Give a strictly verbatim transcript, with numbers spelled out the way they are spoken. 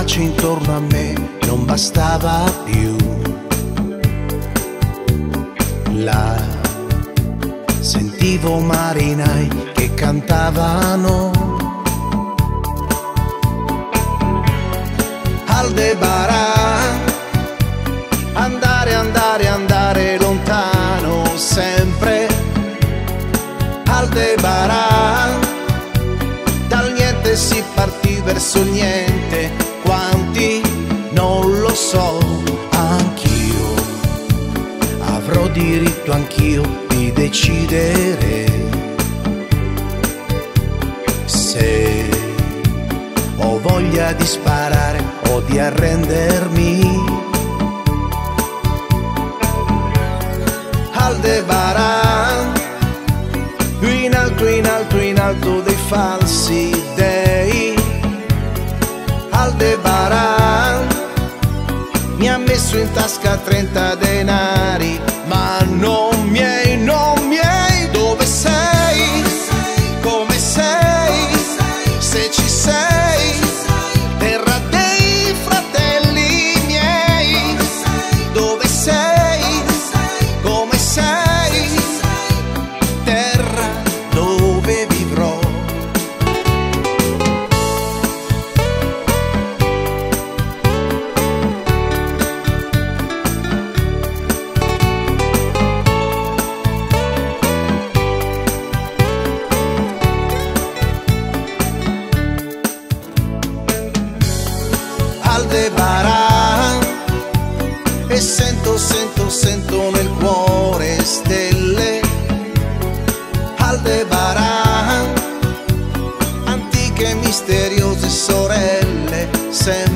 pace intorno a me non bastava più. Là sentivo marinai che cantavano Aldebaran, andare, andare, andare lontano sempre. Aldebaran, dal niente si partì verso il niente. Quanti non lo so, anch'io avrò diritto anch'io di decidere se ho voglia di sparare o di arrendermi. Aldebaran, in alto, in alto, in alto dei falsi dei. Aldebaran mi ha messo in tasca trenta denari, ma non miei, non miei. Dove sei? Come sei? Se ci sei, terra dei fratelli miei. Dove sei? Come sei? Terra dove vivrò. Aldebaran, e sento, sento, sento nel cuore stelle. Aldebaran, antiche misteriose sorelle, sempre